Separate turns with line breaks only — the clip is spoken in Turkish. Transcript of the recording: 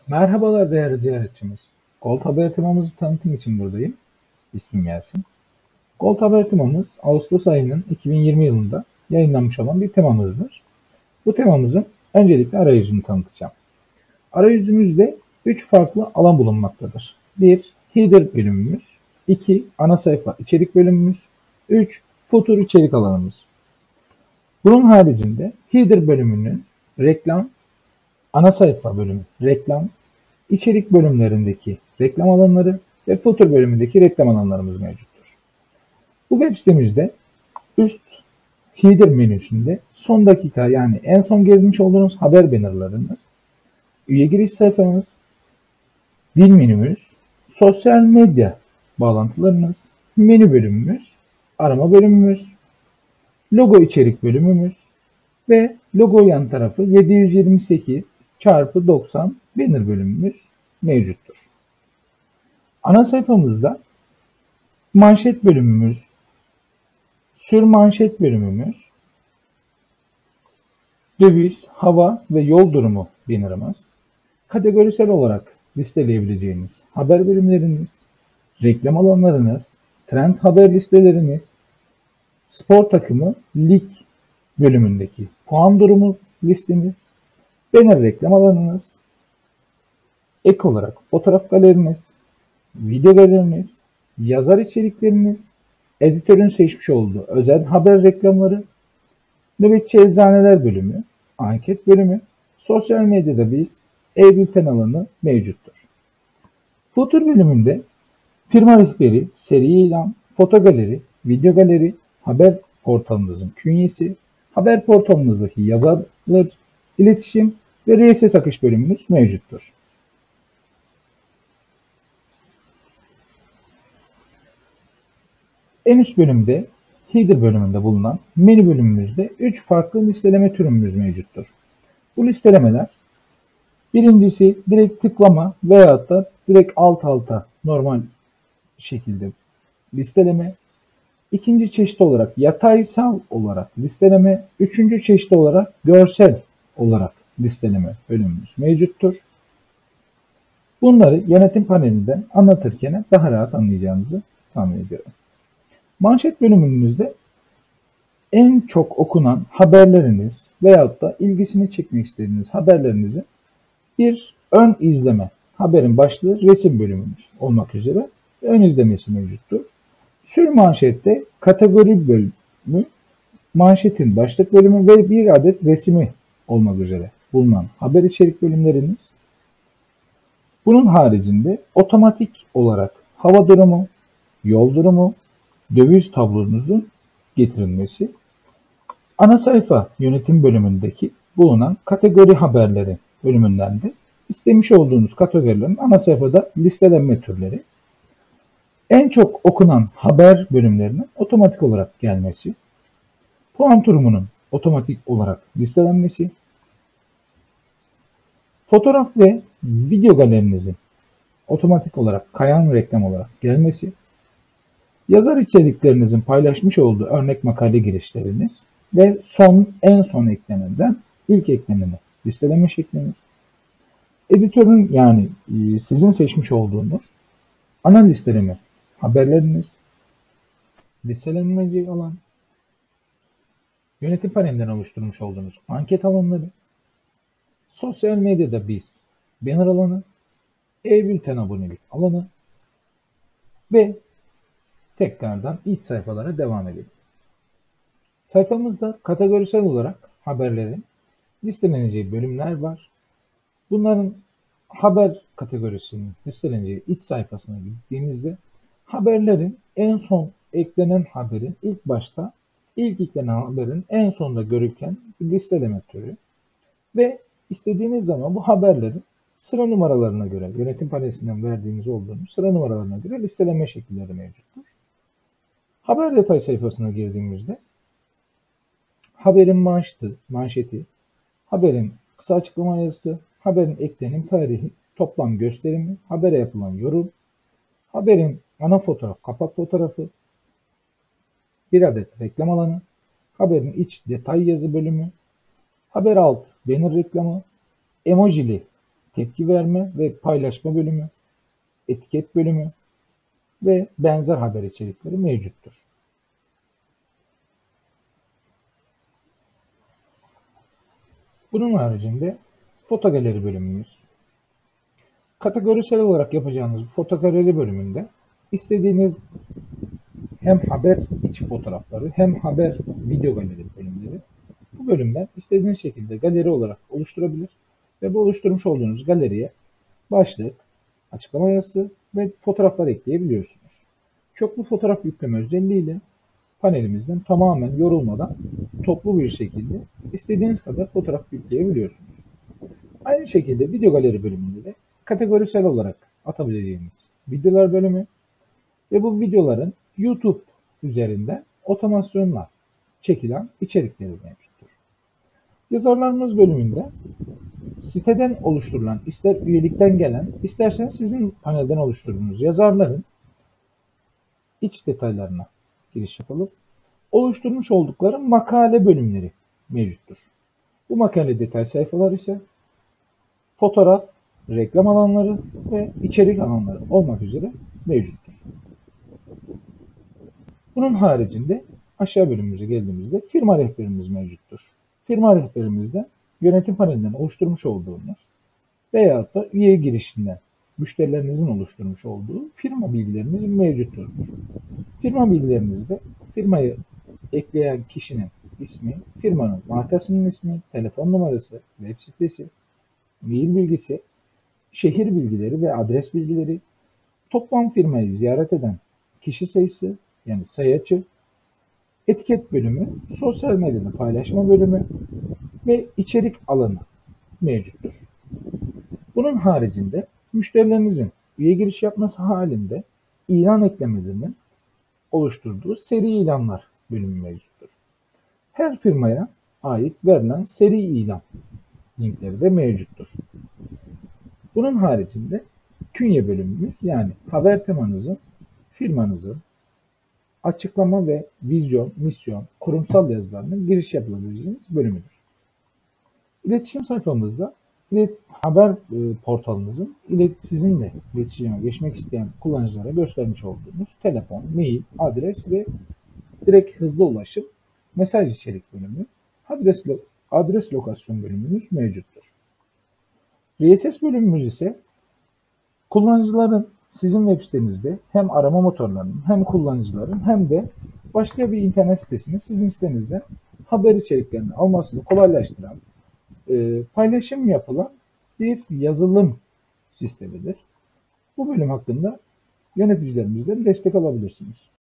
Merhabalar değerli ziyaretçimiz. Gold Haber temamızı tanıtım için buradayım. İsmim Yasin. Gold Haber temamız Ağustos ayının 2020 yılında yayınlanmış olan bir temamızdır. Bu temamızın öncelikle arayüzünü tanıtacağım. Arayüzümüzde 3 farklı alan bulunmaktadır. 1. Header bölümümüz. 2. Ana sayfa içerik bölümümüz. 3. Footer içerik alanımız. Bunun haricinde Header bölümünün reklam, ana sayfa bölümü reklam, İçerik bölümlerindeki reklam alanları ve footer bölümündeki reklam alanlarımız mevcuttur. Bu web sitemizde üst header menüsünde son dakika yani en son gezmiş olduğunuz haber bannerlarınız, üye giriş sayfamız, dil menümüz, sosyal medya bağlantılarınız, menü bölümümüz, arama bölümümüz, logo içerik bölümümüz ve logo yan tarafı 728 çarpı 90 banner bölümümüz mevcuttur. Ana sayfamızda manşet bölümümüz, sürmanşet bölümümüz, döviz, hava ve yol durumu bannerımız, kategorisel olarak listeleyebileceğiniz haber bölümleriniz, reklam alanlarınız, trend haber listeleriniz, spor takımı, lig bölümündeki puan durumu listeniz, banner reklam alanınız, ek olarak fotoğraf galeriniz, video galeriniz, yazar içerikleriniz, editörün seçmiş olduğu özel haber reklamları, nöbetçi eczaneler bölümü, anket bölümü, sosyal medyada biz e-bülten alanı mevcuttur. Footer bölümünde firma rehberi, seri ilan, foto galeri, video galeri, haber portalınızın künyesi, haber portalınızdaki yazarlar, iletişim ve RSS akış bölümümüz mevcuttur. En üst bölümde Header bölümünde bulunan menü bölümümüzde 3 farklı listeleme türümüz mevcuttur. Bu listelemeler birincisi direkt tıklama veyahut da direkt alt alta normal şekilde listeleme. İkinci çeşit olarak yataysal olarak listeleme. Üçüncü çeşit olarak görsel olarak listeleme bölümümüz mevcuttur. Bunları yönetim panelinden anlatırken daha rahat anlayacağınızı tahmin ediyorum. Manşet bölümümüzde en çok okunan haberleriniz veyahut da ilgisini çekmek istediğiniz haberlerinizi bir ön izleme, haberin başlığı resim bölümümüz olmak üzere ön izlemesi mevcuttur. Sürmanşette kategori bölümü, manşetin başlık bölümü ve bir adet resmi olmak üzere bulunan haber içerik bölümleriniz. Bunun haricinde otomatik olarak hava durumu, yol durumu, döviz tablonuzun getirilmesi, ana sayfa yönetim bölümündeki bulunan kategori haberleri bölümünden de istemiş olduğunuz kategorilerin ana sayfada listelenme türleri, en çok okunan haber bölümlerinin otomatik olarak gelmesi, puan durumunun otomatik olarak listelenmesi, fotoğraf ve video galerinizin otomatik olarak kayan reklam olarak gelmesi, yazar içeriklerinizin paylaşmış olduğu örnek makale girişleriniz ve en son eklenenden ilk ekleneni listeleme şekliniz, editörün yani sizin seçmiş olduğunuz ana listeleme haberleriniz, listelenmeci alan, yönetim panelinden oluşturmuş olduğunuz anket alanları, sosyal medyada biz banner alanı, e-bülten abonelik alanı ve tekrardan iç sayfalara devam edelim. Sayfamızda kategorisel olarak haberlerin listeleneceği bölümler var. Bunların haber kategorisinin listeleneceği iç sayfasına gittiğinizde haberlerin en son eklenen haberin ilk eklenen haberin en sonunda görürken bir listeleme türü ve istediğiniz zaman bu haberleri sıra numaralarına göre yönetim panelinden verdiğimiz olduğumuz sıra numaralarına göre listeleme şekilleri mevcuttur. Haber detay sayfasına girdiğimizde haberin manşeti, haberin kısa açıklama yazısı, haberin eklenim tarihi, toplam gösterimi, habere yapılan yorum, haberin ana fotoğraf, kapak fotoğrafı, bir adet reklam alanı, haberin iç detay yazı bölümü, haber alt banner reklamı, emojili tepki verme ve paylaşma bölümü, etiket bölümü ve benzer haber içerikleri mevcuttur. Bunun haricinde foto galeri bölümümüz. Kategorisel olarak yapacağınız bu foto galeri bölümünde istediğiniz hem haber içi fotoğrafları hem haber video galeri bölümleri bu bölümden istediğiniz şekilde galeri olarak oluşturabilir ve bu oluşturmuş olduğunuz galeriye başlık, açıklama yazısı ve fotoğraflar ekleyebiliyorsunuz. Çoklu fotoğraf yükleme özelliğiyle panelimizden tamamen yorulmadan toplu bir şekilde istediğiniz kadar fotoğraf yükleyebiliyorsunuz. Aynı şekilde video galeri bölümünde de kategorisel olarak atabileceğimiz videolar bölümü ve bu videoların YouTube üzerinden otomasyonla çekilen içerikleri mevcuttur. Yazarlarımız bölümünde siteden oluşturulan, ister üyelikten gelen, isterseniz sizin panelden oluşturduğunuz yazarların iç detaylarına giriş yapılıp oluşturmuş oldukları makale bölümleri mevcuttur. Bu makale detay sayfalar ise fotoğraf, reklam alanları ve içerik alanları olmak üzere mevcuttur. Bunun haricinde aşağı bölümümüze geldiğimizde firma rehberimiz mevcuttur. Firma rehberimizde yönetim panelinden oluşturmuş olduğunuz veyahut da üye girişinden müşterilerinizin oluşturmuş olduğu firma bilgilerimiz mevcuttur. Firma bilgilerinizde firmayı ekleyen kişinin ismi, firmanın markasının ismi, telefon numarası, web sitesi, mail bilgisi, şehir bilgileri ve adres bilgileri, toplam firmayı ziyaret eden kişi sayısı yani sayaçı, etiket bölümü, sosyal medyada paylaşma bölümü ve içerik alanı mevcuttur. Bunun haricinde müşterilerinizin üye giriş yapması halinde ilan eklemelerinin oluşturduğu seri ilanlar bölümü mevcuttur. Her firmaya ait verilen seri ilan linkleri de mevcuttur. Bunun haricinde künye bölümümüz yani haber temanızın, firmanızın açıklama ve vizyon, misyon, kurumsal yazılarının giriş yapılabileceğiniz bölümüdür. İletişim sayfamızda haber portalınızın sizinle iletişime geçmek isteyen kullanıcılara göstermiş olduğunuz telefon, mail, adres ve direkt hızlı ulaşım mesaj içerik bölümü, adres lokasyon bölümümüz mevcuttur. RSS bölümümüz ise kullanıcıların sizin web sitenizde hem arama motorlarının hem kullanıcıların hem de başka bir internet sitesinin sizin sitenizde haber içeriklerini almasını kolaylaştıran, paylaşım yapılan bir yazılım sistemidir. Bu bölüm hakkında yöneticilerimizden destek alabilirsiniz.